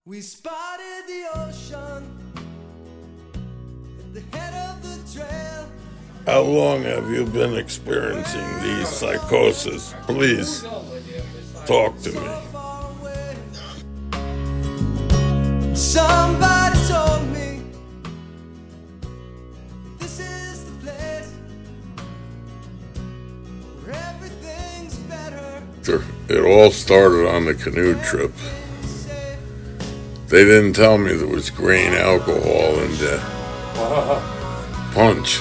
We spotted the ocean at the head of the trail. How long have you been experiencing these psychosis? Please talk to me. Somebody told me this is the place where everything's better. It all started on the canoe trip. They didn't tell me there was grain alcohol in the punch.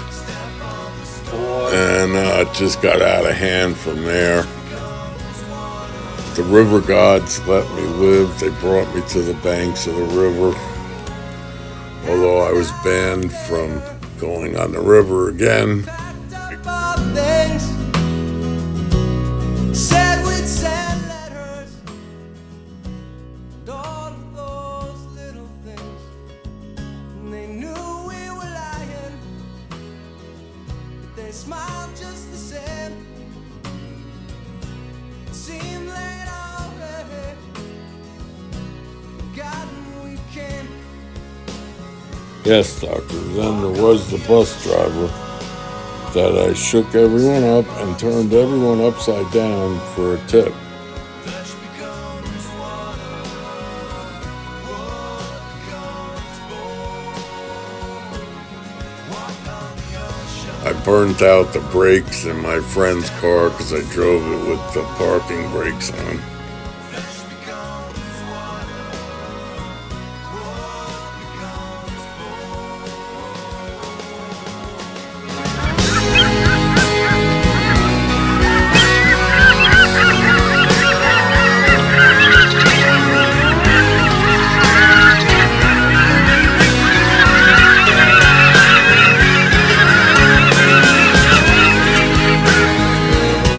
And it just got out of hand from there. The river gods let me live. They brought me to the banks of the river. Although I was banned from going on the river again. Said we'd send letters, and all of those little things. And they knew we were lying, but they smiled just the same. It seemed late already, forgotten we came. Yes, doctor. Then there was the bus driver that I shook everyone up and turned everyone upside down for a tip. I burnt out the brakes in my friend's car because I drove it with the parking brakes on.